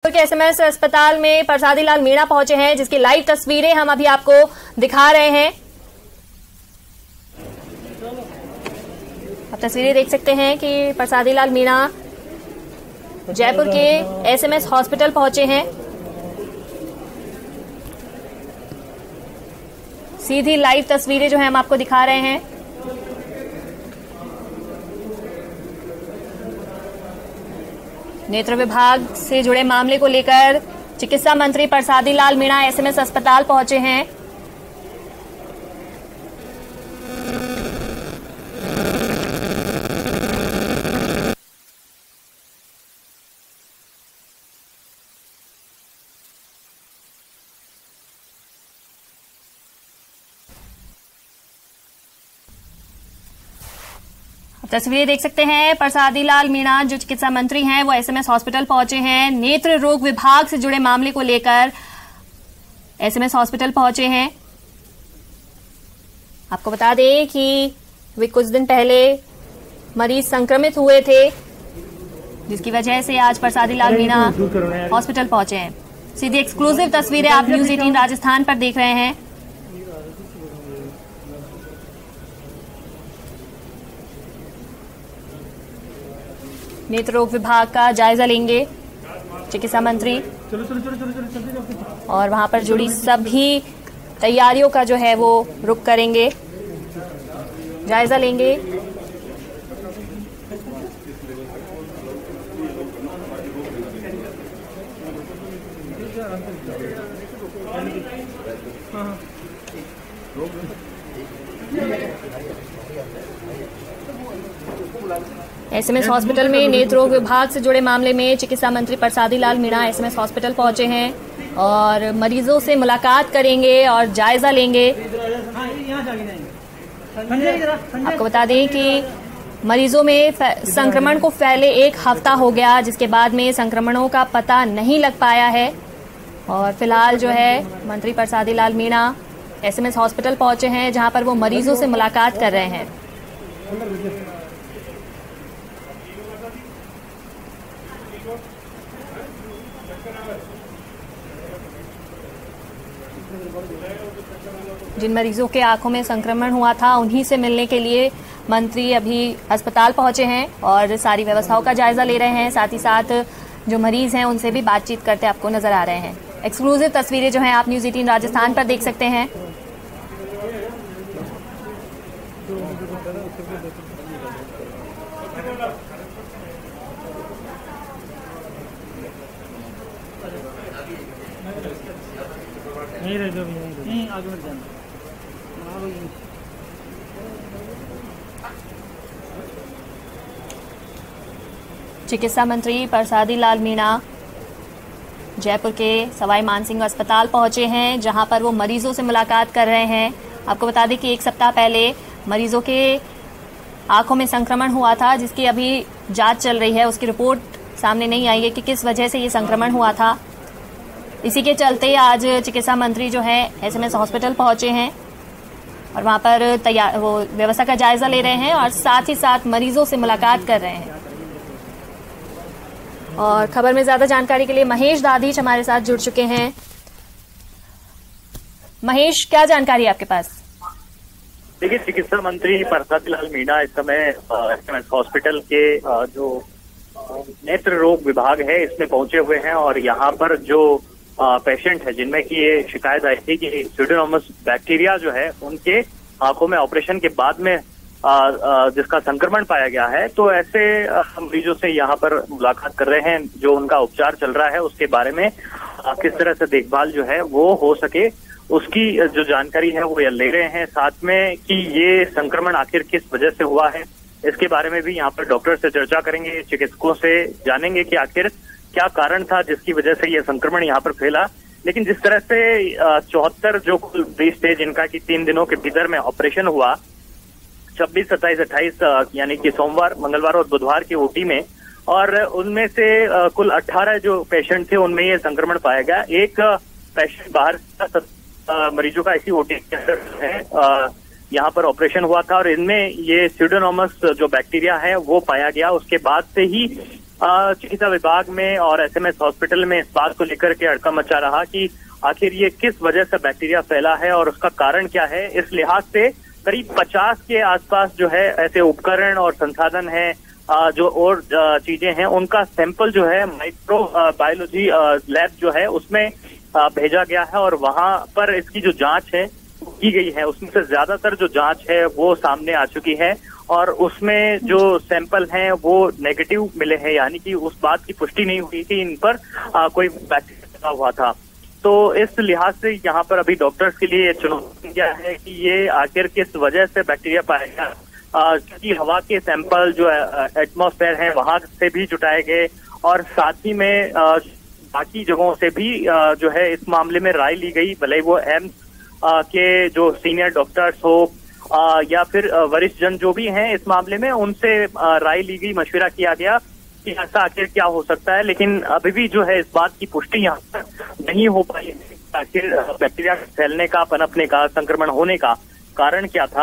जयपुर के एसएमएस अस्पताल में प्रसादी लाल मीणा पहुंचे हैं, जिसकी लाइव तस्वीरें हम अभी आपको दिखा रहे हैं। आप तस्वीरें देख सकते हैं कि प्रसादी लाल मीणा जयपुर के एसएमएस हॉस्पिटल पहुंचे हैं। सीधी लाइव तस्वीरें जो है हम आपको दिखा रहे हैं। नेत्र विभाग से जुड़े मामले को लेकर चिकित्सा मंत्री प्रसादी लाल मीणा एसएमएस अस्पताल पहुंचे हैं। तस्वीरें देख सकते हैं, प्रसादी लाल मीणा जो चिकित्सा मंत्री हैं वो एसएमएस हॉस्पिटल पहुंचे हैं। नेत्र रोग विभाग से जुड़े मामले को लेकर एसएमएस हॉस्पिटल पहुंचे हैं। आपको बता दें कि वे कुछ दिन पहले मरीज संक्रमित हुए थे, जिसकी वजह से आज प्रसादी लाल मीणा हॉस्पिटल पहुंचे हैं। सीधी एक्सक्लूसिव तस्वीरें आप न्यूज 18 राजस्थान पर देख रहे हैं। नेत्र रोग विभाग का जायजा लेंगे चिकित्सा मंत्री और वहां पर जुड़ी सभी तैयारियों का जो है वो रुख करेंगे, जायजा लेंगे। एसएमएस हॉस्पिटल में नेत्र रोग विभाग से जुड़े मामले में चिकित्सा मंत्री प्रसादी लाल मीणा एसएमएस हॉस्पिटल पहुंचे हैं और मरीजों से मुलाकात करेंगे और जायजा लेंगे। आपको बता दें कि मरीजों में संक्रमण को फैले 1 हफ्ता हो गया, जिसके बाद में संक्रमणों का पता नहीं लग पाया है और फिलहाल जो है मंत्री प्रसादी लाल मीणा एसएमएस हॉस्पिटल पहुंचे हैं, जहां पर वो मरीजों से मुलाकात कर रहे हैं। जिन मरीजों के आंखों में संक्रमण हुआ था उन्हीं से मिलने के लिए मंत्री अभी अस्पताल पहुंचे हैं और सारी व्यवस्थाओं का जायजा ले रहे हैं। साथ ही साथ जो मरीज हैं उनसे भी बातचीत करते आपको नजर आ रहे हैं। एक्सक्लूसिव तस्वीरें जो हैं आप न्यूज 18 राजस्थान पर देख सकते हैं। नहीं आगे मत जाना। चिकित्सा मंत्री प्रसादी लाल मीणा जयपुर के सवाई मानसिंह अस्पताल पहुंचे हैं, जहां पर वो मरीजों से मुलाकात कर रहे हैं। आपको बता दें कि 1 सप्ताह पहले मरीजों के आंखों में संक्रमण हुआ था, जिसकी अभी जांच चल रही है। उसकी रिपोर्ट सामने नहीं आई है कि किस वजह से ये संक्रमण हुआ था। इसी के चलते आज चिकित्सा मंत्री जो है एसएमएस हॉस्पिटल पहुंचे हैं और वहां पर वो व्यवस्था का जायजा ले रहे हैं और साथ ही साथ मरीजों से मुलाकात कर रहे हैं। और खबर में ज्यादा जानकारी के लिए महेश दाधीच हमारे साथ जुड़ चुके हैं। महेश, क्या जानकारी है आपके पास? देखिए, चिकित्सा मंत्री प्रसादी लाल मीणा इस समय एसएमएस हॉस्पिटल के जो नेत्र रोग विभाग है इसमें पहुंचे हुए हैं और यहाँ पर जो पेशेंट है जिनमें की ये शिकायत आई थी कि स्यूडोमोनास बैक्टीरिया जो है उनके आंखों में ऑपरेशन के बाद में जिसका संक्रमण पाया गया है, तो ऐसे मरीजों से यहाँ पर मुलाकात कर रहे हैं। जो उनका उपचार चल रहा है उसके बारे में किस तरह से देखभाल जो है वो हो सके उसकी जो जानकारी है वो ले रहे हैं। साथ में कि ये संक्रमण आखिर किस वजह से हुआ है इसके बारे में भी यहाँ पर डॉक्टर से चर्चा करेंगे, चिकित्सकों से जानेंगे कि आखिर क्या कारण था जिसकी वजह से ये संक्रमण यहाँ पर फैला। लेकिन जिस तरह से 74 जो कुल मरीज थे जिनका कि 3 दिनों के भीतर में ऑपरेशन हुआ, 26, 27, 28 यानी कि सोमवार, मंगलवार और बुधवार की ओटी में, और उनमें से कुल 18 जो पेशेंट थे उनमें ये संक्रमण पाया गया। एक पेशेंट बाहर मरीजों का इसी ओटी के अंदर है यहाँ पर ऑपरेशन हुआ था और इनमें ये स्यूडोमोनास जो बैक्टीरिया है वो पाया गया। उसके बाद से ही चिकित्सा विभाग में और एसएमएस हॉस्पिटल में इस बात को लेकर के हड़कंप मचा रहा कि आखिर ये किस वजह से बैक्टीरिया फैला है और उसका कारण क्या है। इस लिहाज से करीब 50 के आसपास जो है ऐसे उपकरण और संसाधन हैं, जो और चीजें हैं, उनका सैंपल जो है माइक्रो बायोलॉजी लैब जो है उसमें भेजा गया है और वहां पर इसकी जो जांच है की गई है। उसमें से ज्यादातर जो जांच है वो सामने आ चुकी है और उसमें जो सैंपल हैं वो नेगेटिव मिले हैं, यानी कि उस बात की पुष्टि नहीं हुई कि इन पर कोई बैक्टीरिया हुआ था। तो इस लिहाज से यहाँ पर अभी डॉक्टर्स के लिए चुनौती क्या है कि ये आखिर किस वजह से बैक्टीरिया पाया गया, क्योंकि हवा के सैंपल जो एटमॉस्फेयर है वहां से भी जुटाए गए और साथ ही में बाकी जगहों से भी जो है इस मामले में राय ली गई, भले वो एम्स के जो सीनियर डॉक्टर्स हो या फिर वरिष्ठ जन जो भी हैं इस मामले में, उनसे राय ली गई, मशविरा किया गया कि ऐसा आखिर क्या हो सकता है। लेकिन अभी भी जो है इस बात की पुष्टि यहाँ पर नहीं हो पाई है आखिर बैक्टीरिया फैलने का, पनपने का, संक्रमण होने का कारण क्या था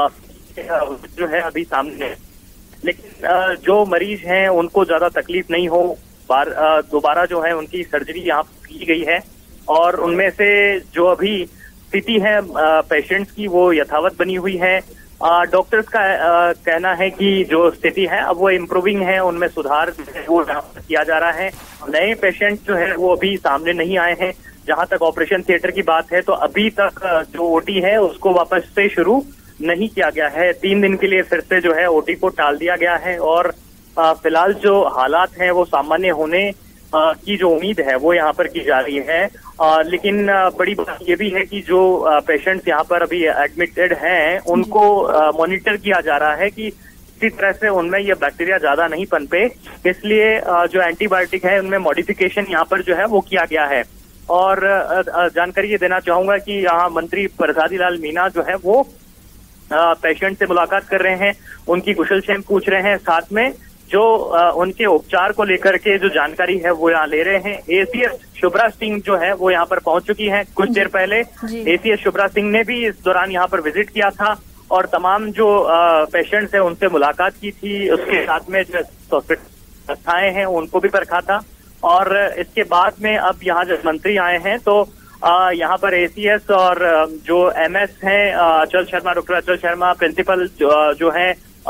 जो है अभी सामने। लेकिन जो मरीज हैं उनको ज्यादा तकलीफ नहीं हो, दोबारा जो है उनकी सर्जरी यहाँ की गई है और उनमें से जो अभी स्थिति है पेशेंट्स की वो यथावत बनी हुई है। डॉक्टर्स का कहना है कि जो स्थिति है अब वो इम्प्रूविंग है, उनमें सुधार वो किया जा रहा है। नए पेशेंट जो है वो अभी सामने नहीं आए हैं। जहां तक ऑपरेशन थिएटर की बात है तो अभी तक जो ओटी है उसको वापस से शुरू नहीं किया गया है। 3 दिन के लिए फिर से जो है ओटी को टाल दिया गया है और फिलहाल जो हालात हैं वो सामान्य होने की जो उम्मीद है वो यहाँ पर की जा रही है। लेकिन बड़ी बात ये भी है कि जो पेशेंट्स यहाँ पर अभी एडमिटेड हैं उनको मॉनिटर किया जा रहा है कि किसी तरह से उनमें ये बैक्टीरिया ज्यादा नहीं पनपे, इसलिए जो एंटीबायोटिक है उनमें मॉडिफिकेशन यहाँ पर जो है वो किया गया है। और जानकारी ये देना चाहूंगा कि यहाँ मंत्री प्रसादी लाल मीणा जो है वो पेशेंट से मुलाकात कर रहे हैं, उनकी कुशलक्षेम पूछ रहे हैं, साथ में जो उनके उपचार को लेकर के जो जानकारी है वो यहाँ ले रहे हैं। एसीएस शुभ्रा सिंह जो है वो यहाँ पर पहुंच चुकी हैं कुछ देर पहले। एसीएस शुभ्रा सिंह ने भी इस दौरान यहाँ पर विजिट किया था और तमाम जो पेशेंट्स हैं उनसे मुलाकात की थी। उसके साथ में जो हॉस्पिटल संस्थाएं हैं उनको भी परखा था और इसके बाद में अब यहाँ जब मंत्री आए हैं तो यहाँ पर एसीएस और जो एमएस हैं अचल शर्मा, डॉक्टर अचल शर्मा प्रिंसिपल जो है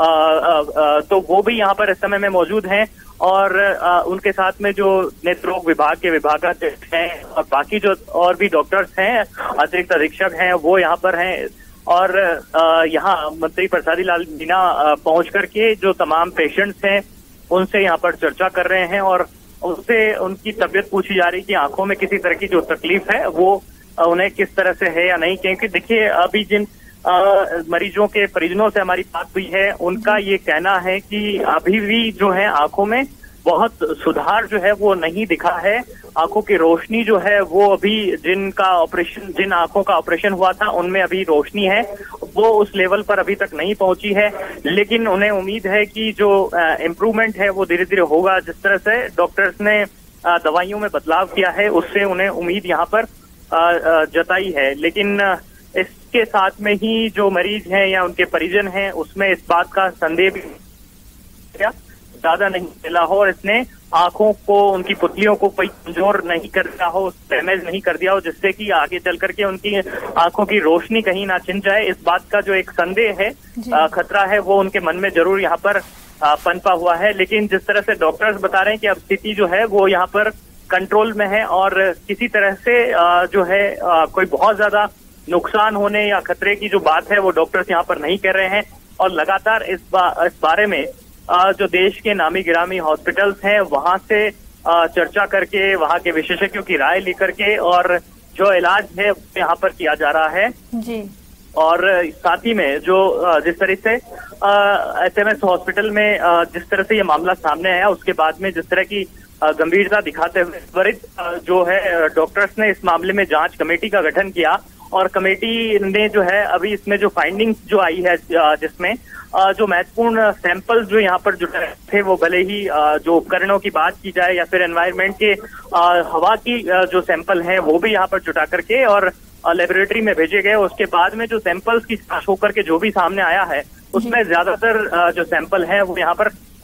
तो वो भी यहाँ पर इस समय में मौजूद हैं और उनके साथ में जो नेत्र रोग विभाग के विभागाध्यक्ष हैं और बाकी जो और भी डॉक्टर्स हैं, अतिरिक्त अधीक्षक हैं, वो यहाँ पर हैं। और यहाँ मंत्री प्रसादी लाल मीणा पहुंच करके जो तमाम पेशेंट्स हैं उनसे यहाँ पर चर्चा कर रहे हैं और उससे उनकी तबीयत पूछी जा रही है कि आंखों में किसी तरह की जो तकलीफ है वो उन्हें किस तरह से है या नहीं। क्योंकि देखिए अभी जिन मरीजों के परिजनों से हमारी बात हुई है उनका ये कहना है कि अभी भी जो है आंखों में बहुत सुधार जो है वो नहीं दिखा है। आंखों की रोशनी जो है वो अभी जिन आंखों का ऑपरेशन हुआ था उनमें अभी रोशनी है वो उस लेवल पर अभी तक नहीं पहुंची है। लेकिन उन्हें उम्मीद है कि जो इम्प्रूवमेंट है वो धीरे धीरे होगा। जिस तरह से डॉक्टर्स ने दवाइयों में बदलाव किया है उससे उन्हें उम्मीद यहाँ पर जताई है। लेकिन इसके साथ में ही जो मरीज हैं या उनके परिजन हैं उसमें इस बात का संदेह भी ज्यादा नहीं मिला हो और इसने आंखों को, उनकी पुतलियों को कोई कमजोर नहीं कर दिया हो, डैमेज नहीं कर दिया हो, जिससे कि आगे चल करके उनकी आंखों की रोशनी कहीं ना छिन जाए। इस बात का जो एक संदेह है, खतरा है, वो उनके मन में जरूर यहाँ पर पनपा हुआ है। लेकिन जिस तरह से डॉक्टर्स बता रहे हैं कि अब स्थिति जो है वो यहाँ पर कंट्रोल में है और किसी तरह से जो है कोई बहुत ज्यादा नुकसान होने या खतरे की जो बात है वो डॉक्टर्स यहाँ पर नहीं कह रहे हैं। और लगातार इस बारे में जो देश के नामी गिरामी हॉस्पिटल्स हैं वहां से चर्चा करके वहां के विशेषज्ञों की राय लेकर के और जो इलाज है यहाँ पर किया जा रहा है जी। और साथ ही में जो जिस तरह से एसएमएस हॉस्पिटल में जिस तरह से ये मामला सामने आया उसके बाद में जिस तरह की गंभीरता दिखाते हुए त्वरित जो है डॉक्टर्स ने इस मामले में जांच कमेटी का गठन किया और कमेटी ने जो है अभी इसमें जो फाइंडिंग्स जो आई है जिसमें जो महत्वपूर्ण सैंपल्स जो यहाँ पर जुटे थे वो भले ही जो उपकरणों की बात की जाए या फिर एनवायरनमेंट के हवा की जो सैंपल हैं वो भी यहाँ पर जुटा करके और लेबोरेटरी में भेजे गए। उसके बाद में जो सैंपल्स की जांच होकर के जो भी सामने आया है उसमें ज्यादातर जो सैंपल हैं वो यहाँ पर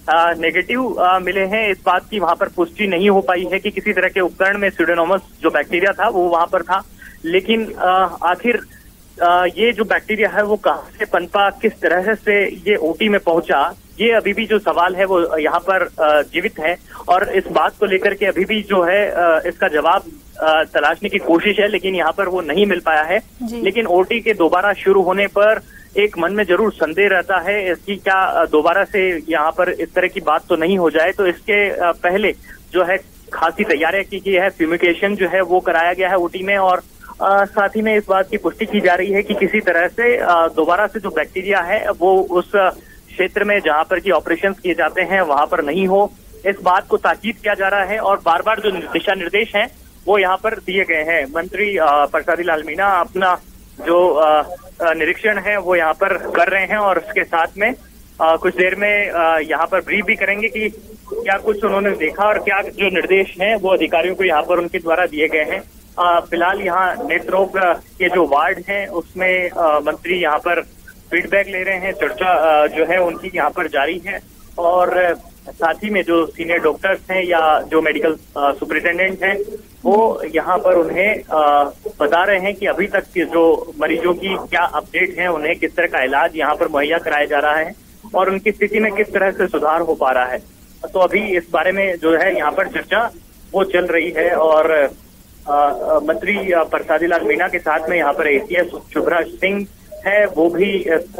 नेगेटिव मिले हैं। इस बात की वहां पर पुष्टि नहीं हो पाई है कि किसी तरह के उपकरण में स्यूडोमोनास जो बैक्टीरिया था वो वहां पर था, लेकिन आखिर ये जो बैक्टीरिया है वो कहां से पनपा, किस तरह से ये ओटी में पहुंचा, ये अभी भी जो सवाल है वो यहाँ पर जीवित है। और इस बात को लेकर के अभी भी जो है इसका जवाब तलाशने की कोशिश है, लेकिन यहाँ पर वो नहीं मिल पाया है। लेकिन ओटी के दोबारा शुरू होने पर एक मन में जरूर संदेह रहता है इसकी क्या दोबारा से यहाँ पर इस तरह की बात तो नहीं हो जाए। तो इसके पहले जो है खासी तैयारियां की गई है, फ्यूमिगेशन जो है वो कराया गया है ओटी में, और साथ ही में इस बात की पुष्टि की जा रही है कि किसी तरह से दोबारा से जो बैक्टीरिया है वो उस क्षेत्र में जहां पर की ऑपरेशंस किए जाते हैं वहां पर नहीं हो, इस बात को ताकीद किया जा रहा है। और बार बार जो दिशा निर्देश हैं वो यहाँ पर दिए गए हैं। मंत्री परसादी लाल मीणा अपना जो निरीक्षण है वो यहाँ पर कर रहे हैं, और उसके साथ में कुछ देर में यहाँ पर ब्रीफ भी करेंगे कि क्या कुछ उन्होंने देखा और क्या जो निर्देश हैं वो अधिकारियों को यहाँ पर उनके द्वारा दिए गए हैं। फिलहाल यहाँ नेत्र रोग के जो वार्ड हैं उसमें मंत्री यहाँ पर फीडबैक ले रहे हैं, चर्चा जो है उनकी यहाँ पर जारी है। और साथ ही में जो सीनियर डॉक्टर्स हैं या जो मेडिकल सुपरिटेंडेंट हैं वो यहाँ पर उन्हें बता रहे हैं कि अभी तक के जो मरीजों की क्या अपडेट है, उन्हें किस तरह का इलाज यहाँ पर मुहैया कराया जा रहा है और उनकी स्थिति में किस तरह से सुधार हो पा रहा है। तो अभी इस बारे में जो है यहाँ पर चर्चा वो चल रही है। और मंत्री परसादी लाल मीणा के साथ में यहाँ पर एसीएस शुभ्रा सिंह है, वो भी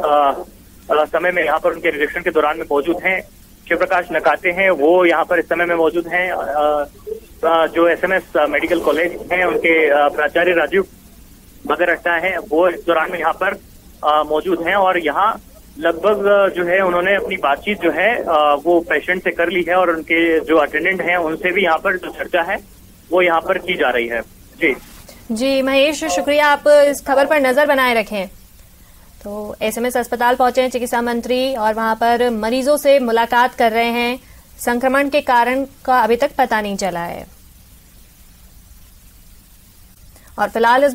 समय में यहाँ पर उनके निरीक्षण के दौरान में मौजूद हैं। शिवप्रकाश नकाते हैं वो यहाँ पर इस समय में मौजूद हैं। जो एसएमएस मेडिकल कॉलेज हैं उनके प्राचार्य राजीव मगरट्टा हैं वो इस दौरान में यहाँ पर मौजूद हैं। और यहाँ लगभग जो है उन्होंने अपनी बातचीत जो है वो पेशेंट से कर ली है, और उनके जो अटेंडेंट हैं उनसे भी यहाँ पर जो चर्चा है वो यहाँ पर की जा रही है। जी महेश, शुक्रिया, आप इस खबर पर नजर बनाए रखें। तो एसएमएस अस्पताल पहुंचे हैं चिकित्सा मंत्री और वहां पर मरीजों से मुलाकात कर रहे हैं। संक्रमण के कारण का अभी तक पता नहीं चला है और फिलहाल